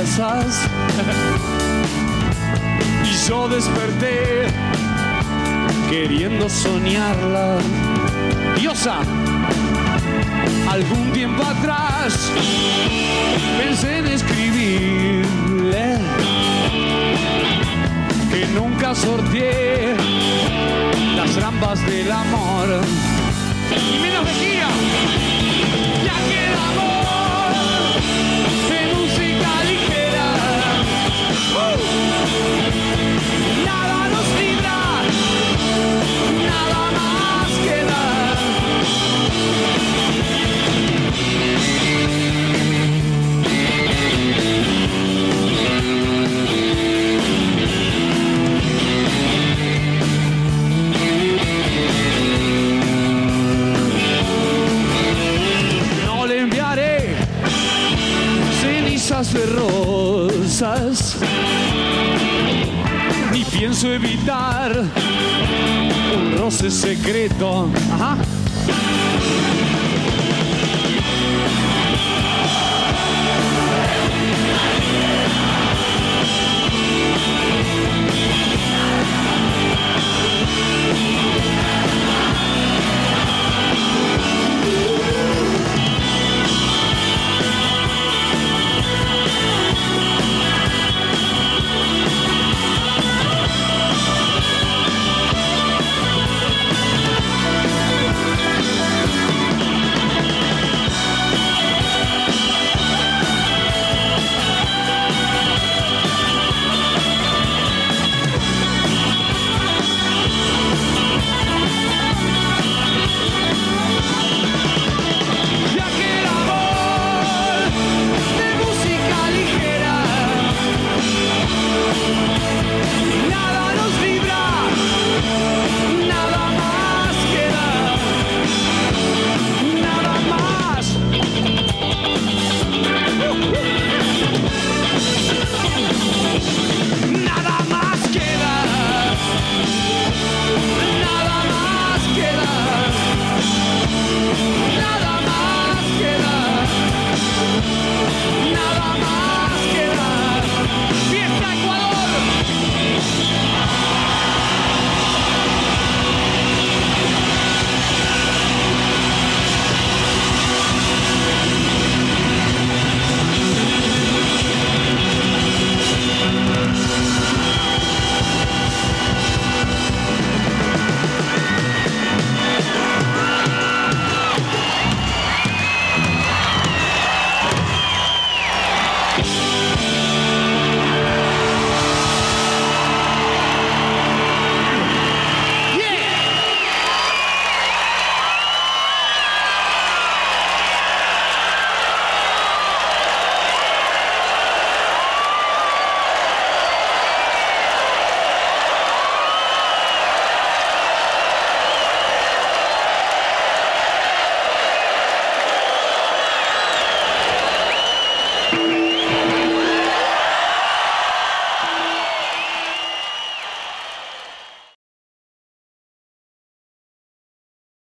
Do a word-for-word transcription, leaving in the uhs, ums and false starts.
rosas. Y yo desperté queriendo soñarla. Diosa, algún tiempo atrás pensé en escribirle que nunca sorteé las trampas del amor. Y menos Mejía, ya que el amor de música ligera, uh, nada nos libra, nada más queda. De rosas, ni pienso evitar un roce secreto. Ajá.